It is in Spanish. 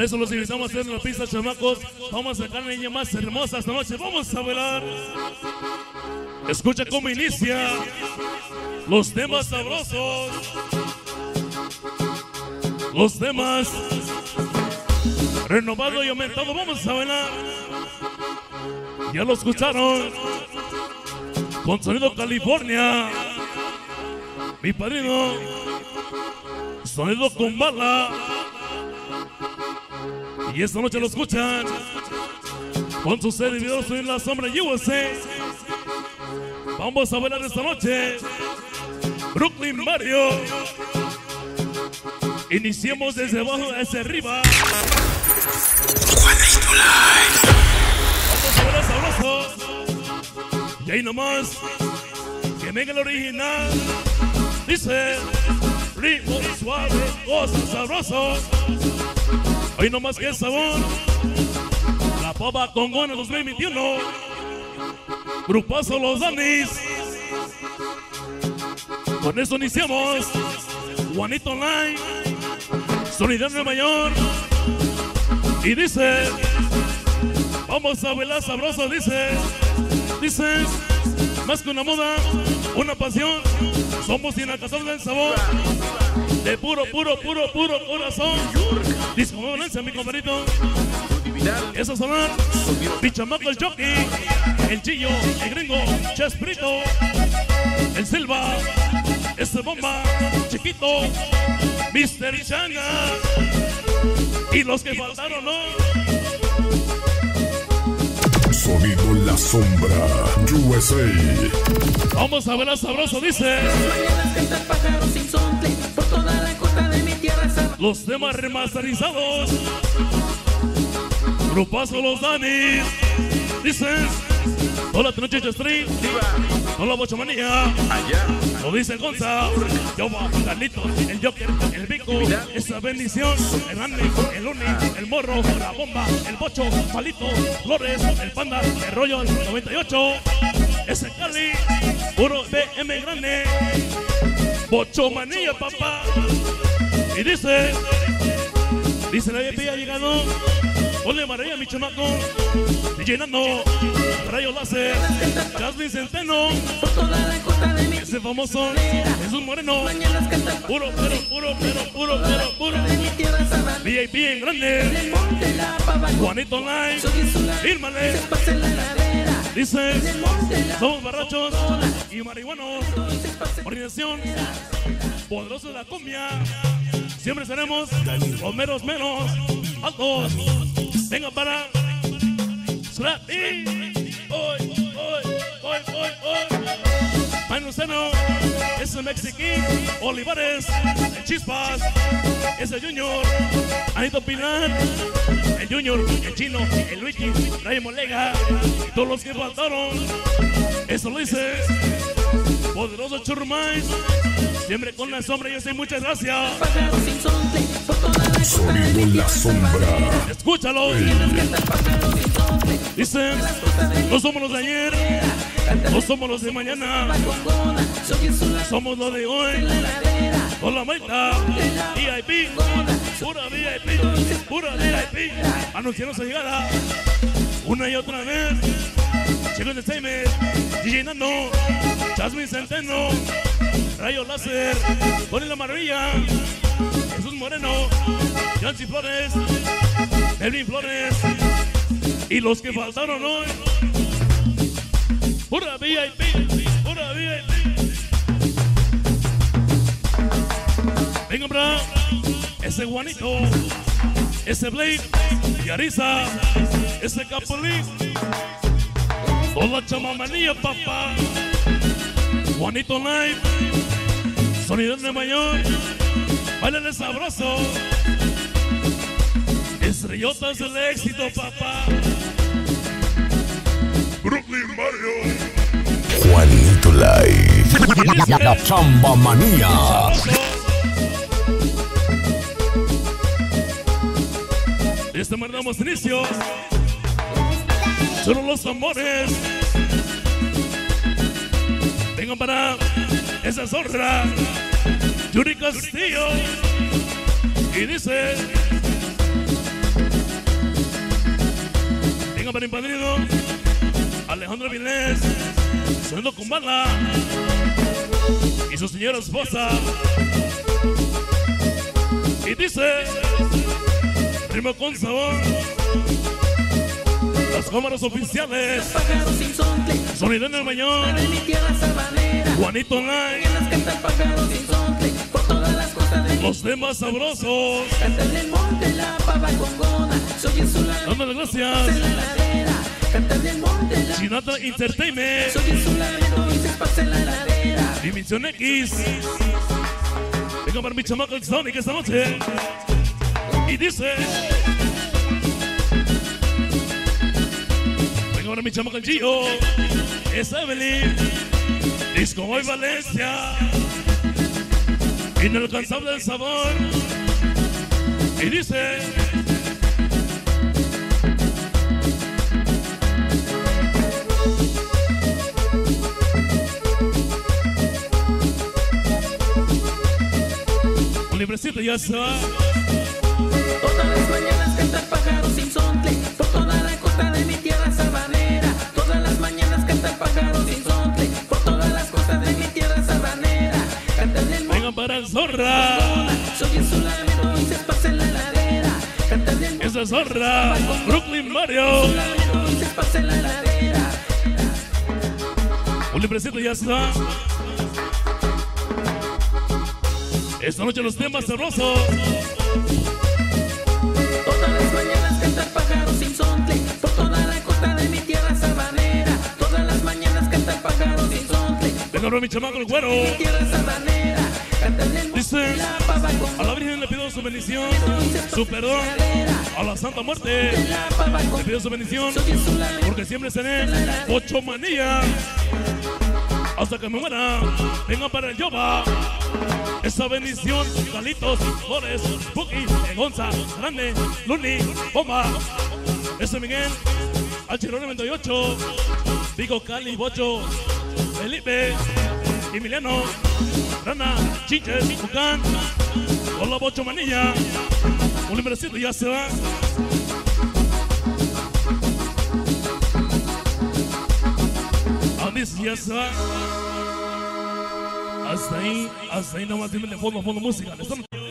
eso los invitamos a hacer en la pista, chamacos. Vamos a sacar a la niña más hermosa esta noche. Vamos a bailar. Escucha cómo inicia los temas sabrosos. Los temas renovado y aumentado. Vamos a bailar. Ya lo escucharon. Con sonido California. Mi padrino. Sonido con bala. Y esta noche lo escuchan con su servidor en la sombra USA. Vamos a bailar esta noche Brooklyn Mario. Iniciemos desde abajo hacia arriba. Vamos a bailar sabroso. Y ahí nomás que venga el original. Dice ritmo suave, cosas sabrosas. Hoy no más que sabor. La Papa Congona 2021. Grupazo Los Danis. Con eso iniciamos. Juanito Online. Sonido Nueva York. Y dice, vamos a bailar sabroso. Dice, más que una moda, una pasión. Somos inacasables del sabor. De puro corazón. Disco Valencia, mi compadrito. Eso sonar. Mi chamaco, el jockey. El chillo, el gringo, Chespirito. El Silva. Este bomba, chiquito. Mr. Changa. Y los que faltaron, ¿no? Sonido La Sombra, USA. Vamos a ver a sabroso, dice. Los temas remasterizados. Grupazo Los Danis. Dicen, toda la noche Street. Toda la bochamanía. Lo dice Gonza. Yo va, Carlito, el Joker, el Vico. Esa bendición. El Andy, el Uni, el Morro, la Bomba, el Bocho, Palito, Flores, el Panda, el Rollo, el 98. Ese Cali, puro BM grande. Bochomanía, papá. Y dice la VIP ha llegado. Ponle María, mi chamaco. Llenando Rayo Láser. Jasmine Centeno. Ese famoso Jesús Moreno. Puro. VIP en grande. Juanito Online. Fírmale. Dice, somos barrachos y marihuanos. Organización poderosa de la cumbia. Siempre seremos los menos altos. Venga para Slappy. Hoy. Manuceno. Ese Mexiquín. Olivares. El Chispas. Ese Junior. Anito Pilar. El Junior. El Chino. El Luigi. Ray Molega. Todos los que faltaron. Eso lo dice poderoso Churmais. Siempre con la sombra. Yo sé, muchas gracias. Sonido La Sombra. Escúchalo. Dicen, no somos los de ayer, no somos los de mañana, somos los de hoy. Con la meta, VIP, pura VIP. Anunciando su llegada una y otra vez. Chicos de Seymes, DJ Nando, Jasmine Centeno, Rayo Láser, Pone la Maravilla, Jesús Moreno, Yancy Flores, Melvin Flores. Y los que faltaron hoy, pura VIP. Venga, bra, ese Juanito, ese Blake, Yarisa, ese Capulín, toda la chamamanía, papá. Juanito Live, Sonido de Mayor, bailale sabroso. Estrellotas del éxito, papá. Brooklyn Mario. Juanito Live. La Chamba Manía. De esta manera damos inicio. Solo los tambores. Vengan para esa zorra. Yuri Castillo. Y dice, para mi padrino Alejandro Vilés, sonando con bala, y su señora esposa. Y dice, ritmo con sabor, las cámaras oficiales, sonido en el Mañón, Juanito Online, los temas sabrosos. Dándole gracias. Chinata Entertainment, Dimensión X. Venga para mi chamaco el Sonic esta noche. Y dice, venga para mi chamaco el Gio, es Evelyn, Disco Hoy Valencia, inalcanzable el sabor. Y dice, un librecito ya está. Todas las mañanas canta el pájaro sin sontle, por toda la costa de mi tierra sabanera. Todas las mañanas canta el pájaro sin sontle, por todas las costas de mi tierra sabanera. Canta en el monte. Vengan para el Zorra. Soy el lamento y se esparce en la ladera. Canta en el monte. Esa es Zorra, Brooklyn Mario. Y se esparce en la ladera. Un librecito ya está. Esta noche los temas sabrosos. Todas las mañanas canta el pájaro sin sontle, por toda la costa de mi tierra sabanera. Todas las mañanas canta el pájaro sin sontle, Venga para mi chamaco el güero. tierra sabanera. Canta en el monte. Dice, La pava con a la Virgen le pido su bendición, su perdón. A la Santa Muerte la pava con. le pido su bendición, Soy el lamento. porque siempre seré ocho manía hasta que me muera. Venga para el Yoba. Esa bendición, Galitos, Flores, Buki, Gonza, Grande, Luni, Bomba. Ese Miguel, H 98, Vigo, Cali, Bocho, Felipe, Emiliano, Rana, Chiches, Tucán, Hola Bocho Manilla. Un librecito ya se va. Andis ya se va. Hasta ahí nomás dime de fondo música.